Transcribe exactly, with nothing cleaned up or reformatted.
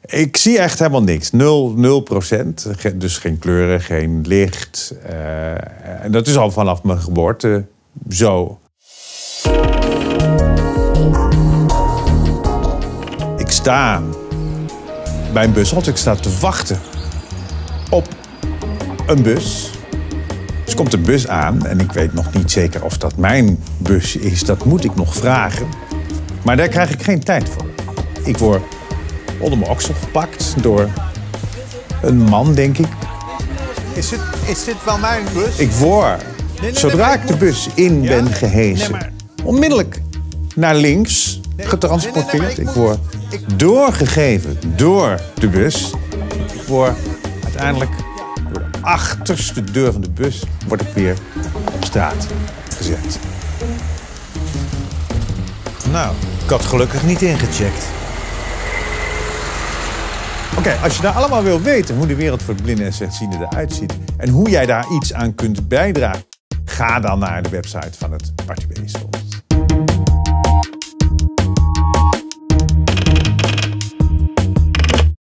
Ik zie echt helemaal niks. Nul, nul procent. Dus geen kleuren, geen licht. Uh, en dat is al vanaf mijn geboorte zo. Ik sta bij een bushalte. Ik sta te wachten op een bus. Dus komt de bus aan en ik weet nog niet zeker of dat mijn bus is. Dat moet ik nog vragen. Maar daar krijg ik geen tijd voor. Ik word onder mijn oksel gepakt door een man, denk ik. Is dit, is dit wel mijn bus? Ik word, nee, nee, zodra nee, ik de bus in ja? ben gehezen, nee, maar... onmiddellijk naar links nee, getransporteerd. Nee, nee, nee, ik, ik word ik... doorgegeven door de bus. Ik word uiteindelijk door de achterste deur van de bus word ik weer op straat gezet. Nou, ik had gelukkig niet ingecheckt. Oké, okay, als je nou allemaal wil weten hoe de wereld voor blinden en slechtzienden eruit ziet en hoe jij daar iets aan kunt bijdragen, ga dan naar de website van het Participatiefonds.